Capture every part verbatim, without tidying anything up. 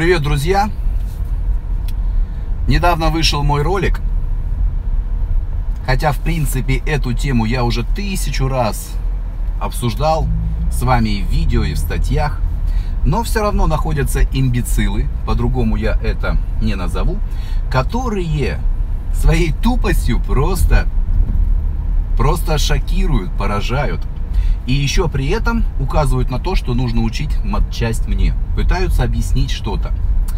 Привет, друзья! Недавно вышел мой ролик, хотя в принципе эту тему я уже тысячу раз обсуждал с вами и в видео, и в статьях, но все равно находятся имбецилы, по-другому я это не назову, которые своей тупостью просто, просто шокируют, поражают. И еще при этом указывают на то, что нужно учить матчасть мне. Пытаются объяснить что-то.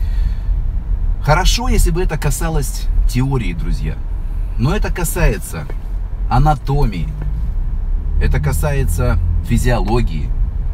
Хорошо, если бы это касалось теории, друзья. Но это касается анатомии. Это касается физиологии.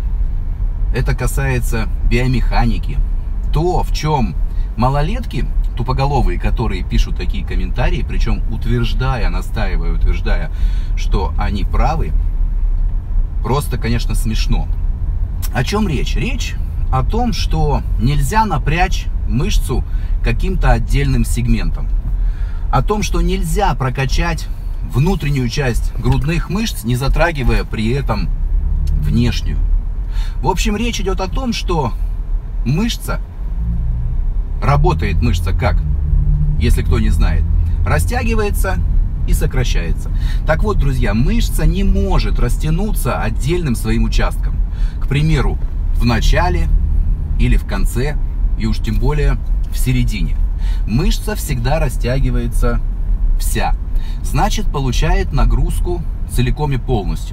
Это касается биомеханики. То, в чем малолетки тупоголовые, которые пишут такие комментарии, причем утверждая, настаивая, утверждая, что они правы, просто, конечно, смешно. О чем речь? Речь о том, что нельзя напрячь мышцу каким-то отдельным сегментом. О том, что нельзя прокачать внутреннюю часть грудных мышц, не затрагивая при этом внешнюю. В общем, речь идет о том, что мышца, работает мышца как, если кто не знает, растягивается и сокращается. Так вот, друзья, мышца не может растянуться отдельным своим участком. К примеру, в начале или в конце, и уж тем более в середине. Мышца всегда растягивается вся. Значит, получает нагрузку целиком и полностью.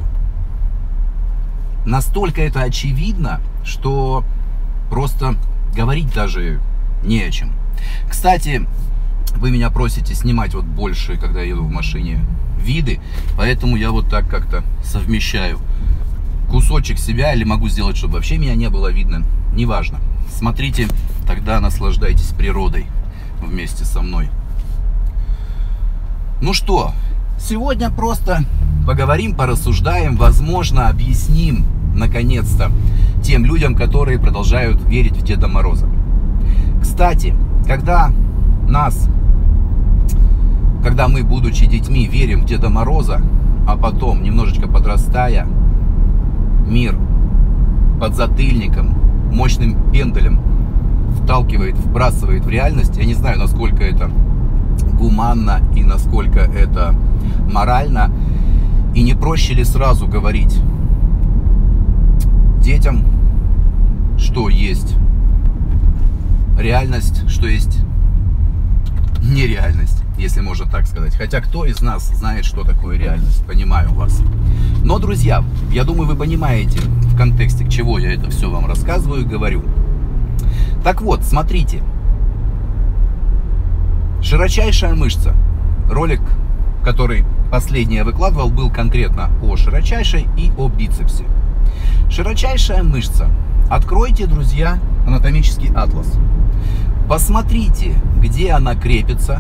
Настолько это очевидно, что просто говорить даже не о чем. Кстати, вы меня просите снимать вот больше, когда я еду в машине, виды, поэтому я вот так как-то совмещаю кусочек себя, или могу сделать, чтобы вообще меня не было видно, неважно. Смотрите, тогда наслаждайтесь природой вместе со мной. Ну что, сегодня просто поговорим, порассуждаем, возможно, объясним, наконец-то, тем людям, которые продолжают верить в Деда Мороза. Кстати, когда нас... Когда мы, будучи детьми, верим в Деда Мороза, а потом, немножечко подрастая, мир подзатыльником, мощным пенделем вталкивает, вбрасывает в реальность, я не знаю, насколько это гуманно и насколько это морально, и не проще ли сразу говорить детям, что есть реальность, что есть нереальность, если можно так сказать. Хотя кто из нас знает, что такое реальность? Понимаю вас. Но, друзья, я думаю, вы понимаете, в контексте к чего я это все вам рассказываю и говорю. Так вот, смотрите. Широчайшая мышца. Ролик, который последний я выкладывал, был конкретно о широчайшей и о бицепсе. Широчайшая мышца. Откройте, друзья, анатомический атлас. Посмотрите, где она крепится.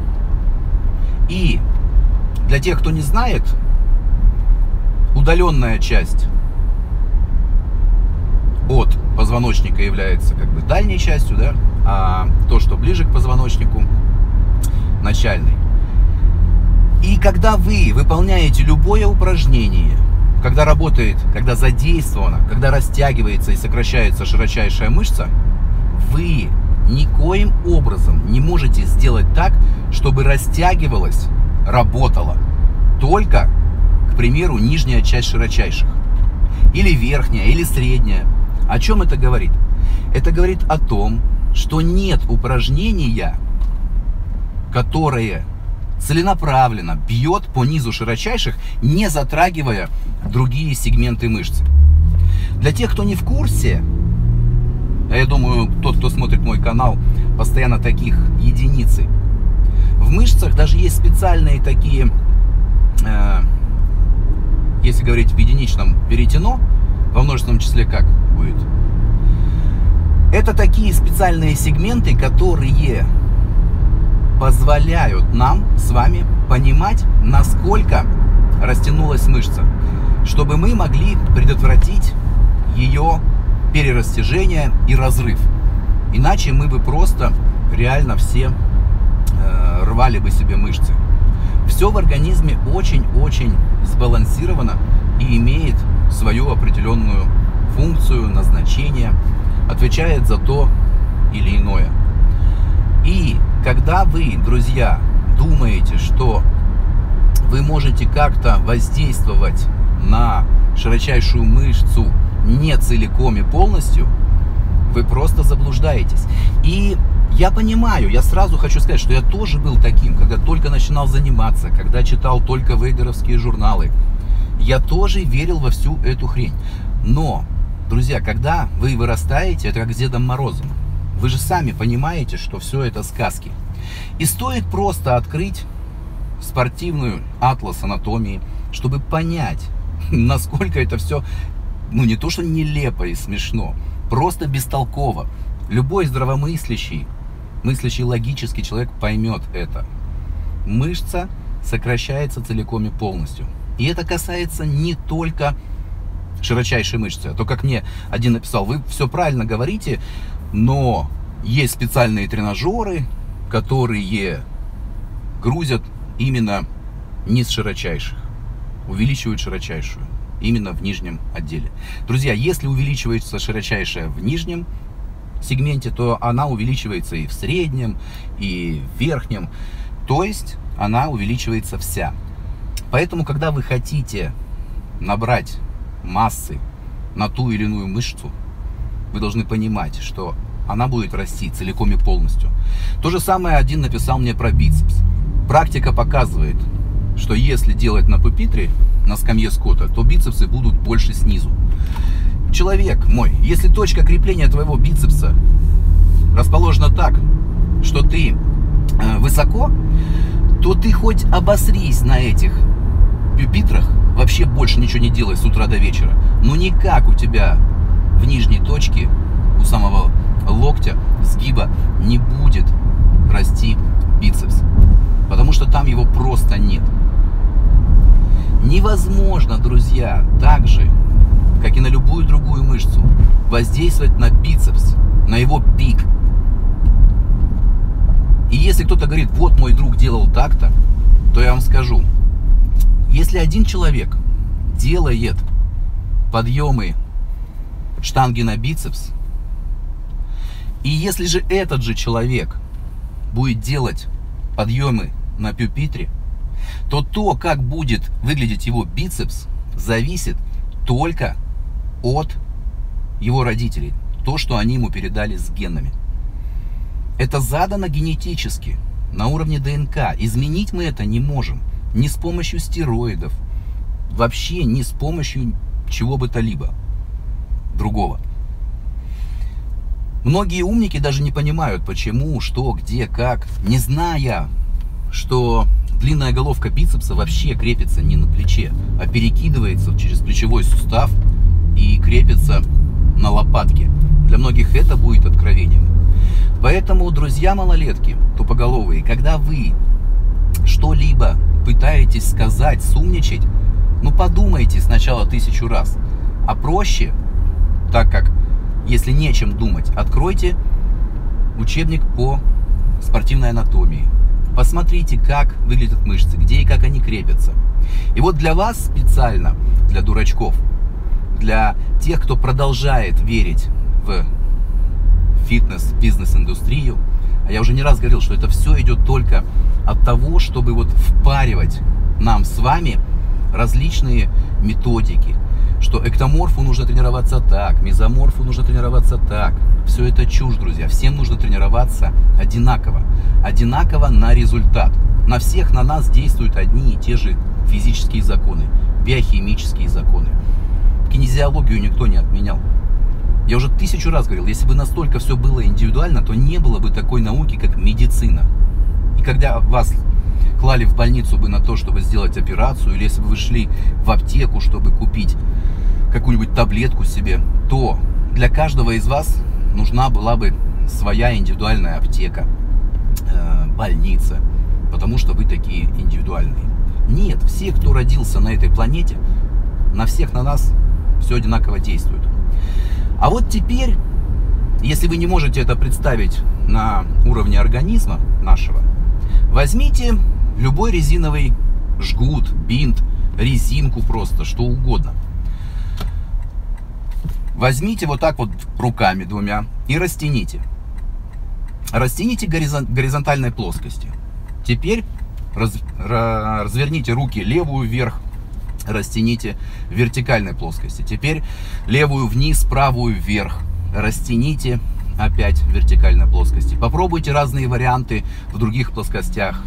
И для тех, кто не знает, удаленная часть от позвоночника является как бы дальней частью, да, а то, что ближе к позвоночнику, начальной. И когда вы выполняете любое упражнение, когда работает, когда задействована, когда растягивается и сокращается широчайшая мышца, вы никоим образом не можете сделать так, чтобы растягивалась, работала только, к примеру, нижняя часть широчайших. Или верхняя, или средняя. О чем это говорит? Это говорит о том, что нет упражнения, которое целенаправленно бьет по низу широчайших, не затрагивая другие сегменты мышцы. Для тех, кто не в курсе, я думаю, тот, кто смотрит мой канал, постоянно таких единицы. В мышцах даже есть специальные такие, э, если говорить в единичном, веретено, во множественном числе как будет? Это такие специальные сегменты, которые позволяют нам с вами понимать, насколько растянулась мышца, чтобы мы могли предотвратить ее перерастяжение и разрыв. Иначе мы бы просто реально все э, рвали бы себе мышцы. Все в организме очень-очень сбалансировано и имеет свою определенную функцию, назначение, отвечает за то, или иное. И когда вы, друзья, думаете, что вы можете как-то воздействовать на широчайшую мышцу не целиком и полностью, вы просто заблуждаетесь. И я понимаю, я сразу хочу сказать, что я тоже был таким, когда только начинал заниматься, когда читал только вейдеровские журналы. Я тоже верил во всю эту хрень. Но, друзья, когда вы вырастаете, это как с Дедом Морозом. Вы же сами понимаете, что все это сказки. И стоит просто открыть спортивную атлас анатомии, чтобы понять, насколько это все, ну не то что нелепо и смешно, просто бестолково. Любой здравомыслящий, мыслящий логический человек поймет это. Мышца сокращается целиком и полностью. И это касается не только широчайшей мышцы. А то, как мне один написал, вы все правильно говорите, но есть специальные тренажеры, которые грузят именно низ широчайших, увеличивают широчайшую, именно в нижнем отделе. Друзья, если увеличивается широчайшая в нижнем сегменте, то она увеличивается и в среднем, и в верхнем, то есть она увеличивается вся. Поэтому, когда вы хотите набрать массы на ту или иную мышцу, вы должны понимать, что она будет расти целиком и полностью. То же самое один написал мне про бицепс. Практика показывает, что если делать на пюпитре, на скамье Скотта, то бицепсы будут больше снизу. Человек мой, если точка крепления твоего бицепса расположена так, что ты э, высоко, то ты хоть обосрись на этих пюпитрах, вообще больше ничего не делай с утра до вечера, но никак у тебя в нижней точке, у самого локтя, сгиба не будет расти бицепс, потому что там его просто нет. Невозможно, друзья, так же, как и на любую другую мышцу, воздействовать на бицепс, на его пик. И если кто-то говорит, вот мой друг делал так-то, то я вам скажу, если один человек делает подъемы штанги на бицепс, и если же этот же человек будет делать подъемы на пюпитре, то то, как будет выглядеть его бицепс, зависит только от его родителей. То, что они ему передали с генами. Это задано генетически, на уровне ДНК. Изменить мы это не можем. Ни с помощью стероидов. Вообще ни с помощью чего бы то либо другого. Многие умники даже не понимают, почему, что, где, как, не зная, что длинная головка бицепса вообще крепится не на плече, а перекидывается через плечевой сустав и крепится на лопатке. Для многих это будет откровением. Поэтому, друзья малолетки, тупоголовые, когда вы что-либо пытаетесь сказать, сумничать, ну подумайте сначала тысячу раз. А проще, так как если нечем думать, откройте учебник по спортивной анатомии. Посмотрите, как выглядят мышцы, где и как они крепятся. И вот для вас специально, для дурачков, для тех, кто продолжает верить в фитнес, бизнес-индустрию, а я уже не раз говорил, что это все идет только от того, чтобы вот впаривать нам с вами различные методики, что эктоморфу нужно тренироваться так, мезоморфу нужно тренироваться так. Все это чушь, друзья. Всем нужно тренироваться одинаково. Одинаково на результат. На всех на нас действуют одни и те же физические законы, биохимические законы. Кинезиологию никто не отменял. Я уже тысячу раз говорил, если бы настолько все было индивидуально, то не было бы такой науки, как медицина. И когда вас клали в больницу бы на то, чтобы сделать операцию, или если бы вы шли в аптеку, чтобы купить какую-нибудь таблетку себе, то для каждого из вас нужна была бы своя индивидуальная аптека, э, больница, потому что вы такие индивидуальные. Нет, все, кто родился на этой планете, на всех на нас все одинаково действует. А вот теперь, если вы не можете это представить на уровне организма нашего, возьмите любой резиновый жгут, бинт, резинку просто, что угодно. Возьмите вот так вот руками двумя и растяните. растяните горизонтальной плоскости. Теперь раз, разверните руки левую вверх, растяните в вертикальной плоскости. Теперь левую вниз, правую вверх, растяните опять в вертикальной плоскости. Попробуйте разные варианты в других плоскостях.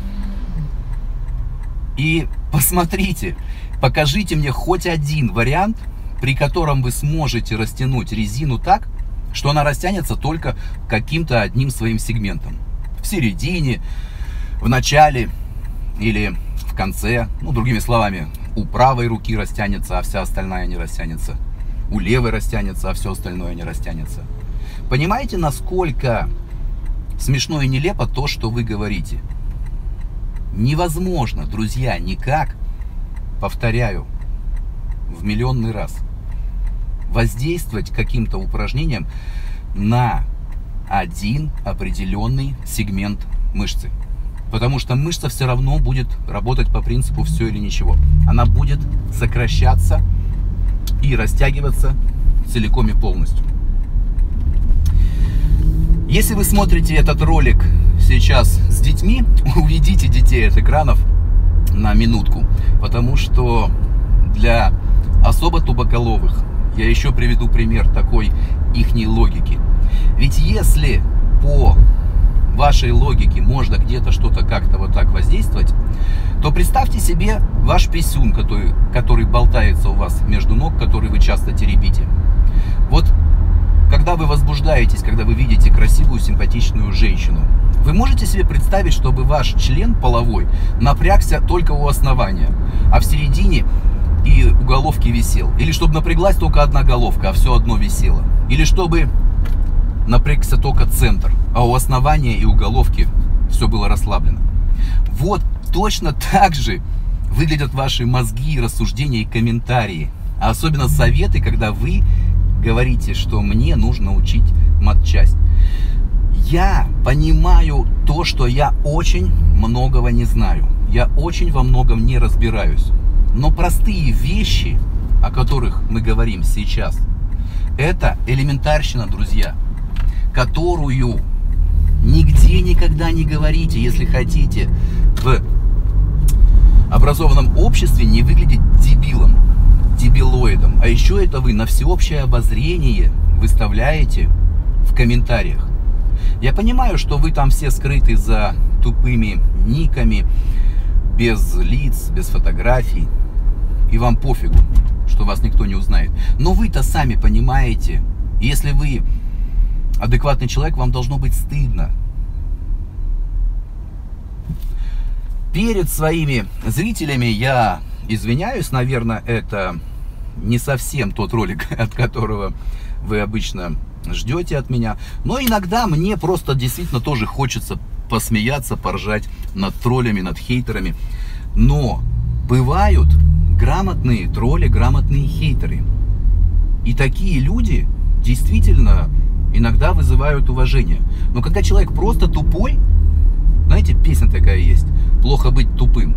И посмотрите, покажите мне хоть один вариант, при котором вы сможете растянуть резину так, что она растянется только каким-то одним своим сегментом. В середине, в начале или в конце. Ну, другими словами, у правой руки растянется, а вся остальная не растянется. У левой растянется, а все остальное не растянется. Понимаете, насколько смешно и нелепо то, что вы говорите? Невозможно, друзья, никак, повторяю, в миллионный раз, воздействовать каким-то упражнением на один определенный сегмент мышцы. Потому что мышца все равно будет работать по принципу все или ничего. Она будет сокращаться и растягиваться целиком и полностью. Если вы смотрите этот ролик сейчас с детьми, уведите детей от экранов на минутку. Потому что для особо тупоголовых я еще приведу пример такой ихней логики. Ведь если по вашей логике можно где-то что-то как-то вот так воздействовать, то представьте себе ваш писюн, который, который болтается у вас между ног, который вы часто теребите. Вот когда вы возбуждаетесь, когда вы видите красивую, симпатичную женщину, вы можете себе представить, чтобы ваш член половой напрягся только у основания, а в середине и у головки висел? Или чтобы напряглась только одна головка, а все одно висело? Или чтобы напрягся только центр, а у основания и у головки все было расслаблено? Вот точно так же выглядят ваши мозги, рассуждения и комментарии. А особенно советы, когда вы говорите, что мне нужно учить матчасть. Я понимаю то, что я очень многого не знаю. Я очень во многом не разбираюсь. Но простые вещи, о которых мы говорим сейчас, это элементарщина, друзья, которую нигде никогда не говорите, если хотите в образованном обществе не выглядеть дебилом, дебилоидом. А еще это вы на всеобщее обозрение выставляете в комментариях. Я понимаю, что вы там все скрыты за тупыми никами, без лиц, без фотографий, и вам пофигу, что вас никто не узнает. Но вы-то сами понимаете, если вы адекватный человек, вам должно быть стыдно. Перед своими зрителями я извиняюсь, наверное, это не совсем тот ролик, от которого вы обычно ждете от меня. Но иногда мне просто действительно тоже хочется посмеяться, поржать над троллями, над хейтерами. Но бывают грамотные тролли, грамотные хейтеры. И такие люди действительно иногда вызывают уважение. Но когда человек просто тупой, знаете, песня такая есть: плохо быть тупым.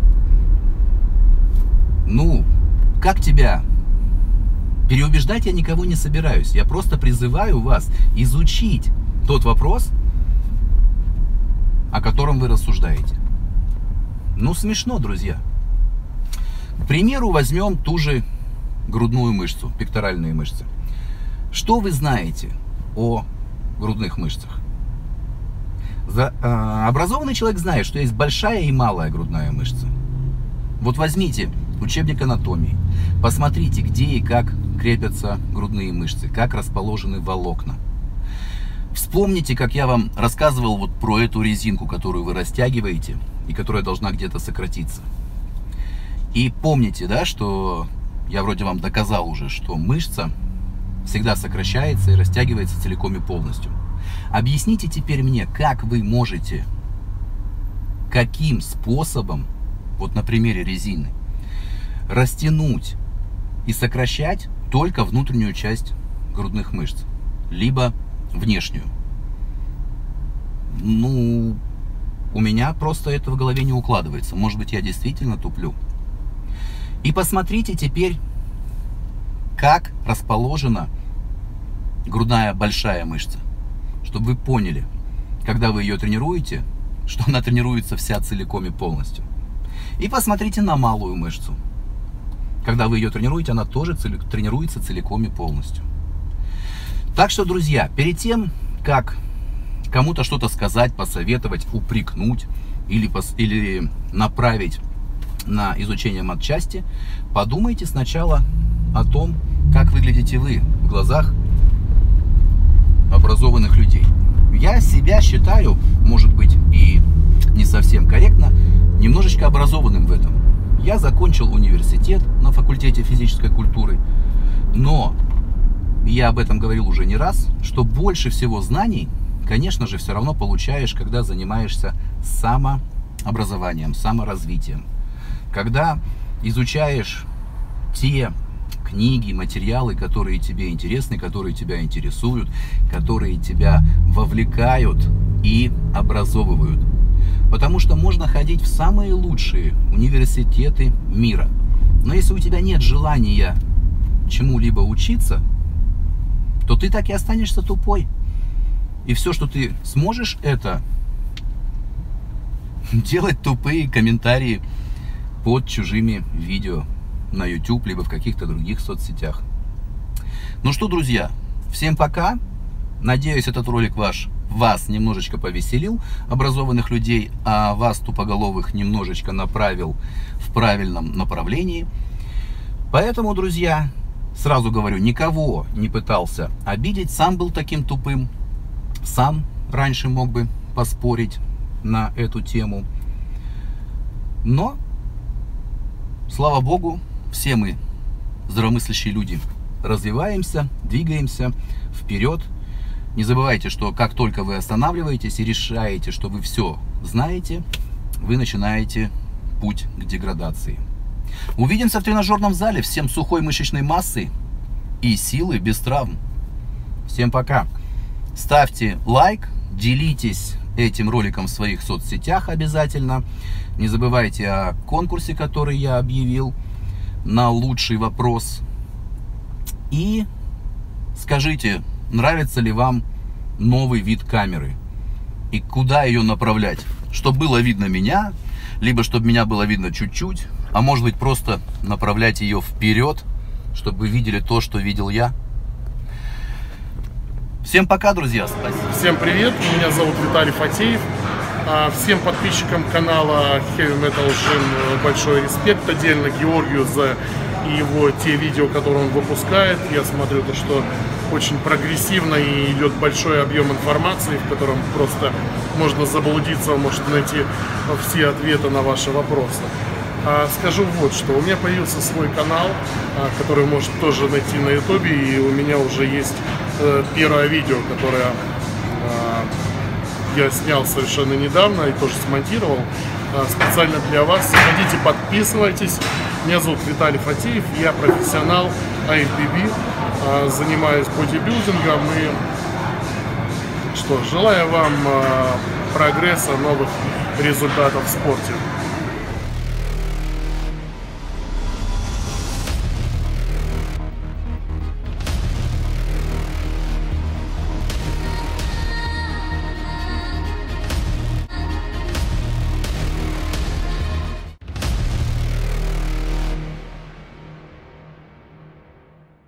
Ну, как тебя? Переубеждать я никого не собираюсь. Я просто призываю вас изучить тот вопрос, о котором вы рассуждаете. Ну, смешно, друзья. К примеру, возьмем ту же грудную мышцу, пекторальные мышцы. Что вы знаете о грудных мышцах? За, э, образованный человек знает, что есть большая и малая грудная мышца. Вот возьмите учебник анатомии, посмотрите, где и как крепятся грудные мышцы, как расположены волокна. Вспомните, как я вам рассказывал вот про эту резинку, которую вы растягиваете и которая должна где-то сократиться. И помните, да, что я вроде вам доказал уже, что мышца всегда сокращается и растягивается целиком и полностью. Объясните теперь мне, как вы можете, каким способом, вот на примере резины, растянуть и сокращать только внутреннюю часть грудных мышц, либо внешнюю. Ну, у меня просто это в голове не укладывается. Может быть, я действительно туплю. И посмотрите теперь, как расположена грудная большая мышца, чтобы вы поняли, когда вы ее тренируете, что она тренируется вся целиком и полностью. И посмотрите на малую мышцу. Когда вы ее тренируете, она тоже тренируется целиком и полностью. Так что, друзья, перед тем, как кому-то что-то сказать, посоветовать, упрекнуть или, пос, или направить на изучение матчасти, подумайте сначала о том, как выглядите вы в глазах образованных людей. Я себя считаю, может быть, и не совсем корректно, немножечко образованным в этом. Я закончил университет на факультете физической культуры, но я об этом говорил уже не раз, что больше всего знаний, конечно же, все равно получаешь, когда занимаешься самообразованием, саморазвитием. Когда изучаешь те книги, материалы, которые тебе интересны, которые тебя интересуют, которые тебя вовлекают и образовывают. Потому что можно ходить в самые лучшие университеты мира. Но если у тебя нет желания чему-либо учиться, то ты так и останешься тупой. И все, что ты сможешь, это делать тупые комментарии под чужими видео на YouTube, либо в каких-то других соцсетях. Ну что, друзья, всем пока. Надеюсь, этот ролик ваш, вас немножечко повеселил, образованных людей, а вас, тупоголовых, немножечко направил в правильном направлении. Поэтому, друзья, сразу говорю, никого не пытался обидеть, сам был таким тупым, сам раньше мог бы поспорить на эту тему. Но, слава Богу, все мы, здравомыслящие люди, развиваемся, двигаемся вперед. Не забывайте, что как только вы останавливаетесь и решаете, что вы все знаете, вы начинаете путь к деградации. Увидимся в тренажерном зале. Всем сухой мышечной массы и силы без травм. Всем пока. Ставьте лайк, делитесь этим роликом в своих соцсетях обязательно. Не забывайте о конкурсе, который я объявил на лучший вопрос. И скажите, нравится ли вам новый вид камеры и куда ее направлять, чтобы было видно меня, либо чтобы меня было видно чуть-чуть, а может быть просто направлять ее вперед, чтобы вы видели то, что видел я. Всем пока, друзья. Спасибо. Всем привет, меня зовут Виталий Фатеев. Всем подписчикам канала Heavy Metal Gym большой респект, отдельно Георгию за его те видео, которые он выпускает. Я смотрю, то, что очень прогрессивно и идет большой объем информации, в котором просто можно заблудиться, может найти все ответы на ваши вопросы. Скажу вот что, у меня появился свой канал, который может тоже найти на ютубе, и у меня уже есть первое видео, которое я снял совершенно недавно и тоже смонтировал специально для вас. Заходите, подписывайтесь. Меня зовут Виталий Фатеев, я профессионал эй эф би би, занимаюсь бодибилдингом. И что, желаю вам прогресса, новых результатов в спорте.